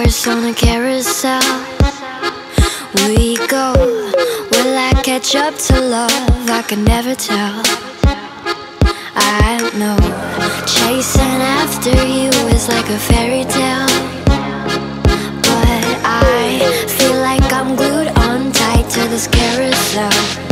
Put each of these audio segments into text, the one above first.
horse on a carousel. We go, will I catch up to love? I can never tell. I know chasing after you is like a fairy tale, but I feel like I'm glued on tight to this carousel.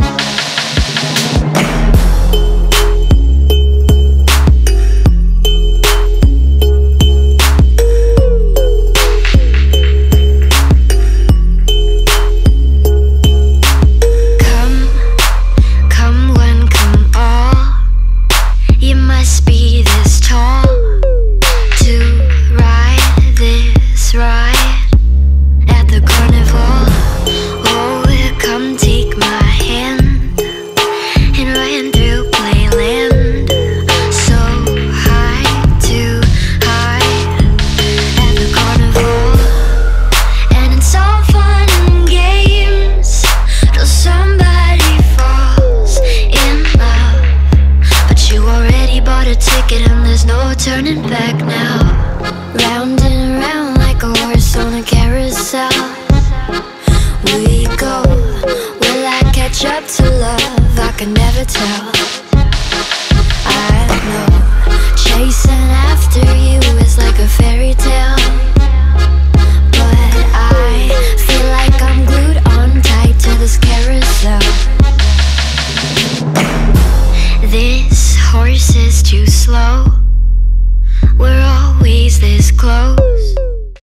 Turning back now, round and round like a horse on a carousel. We go, will I catch up to love? I can never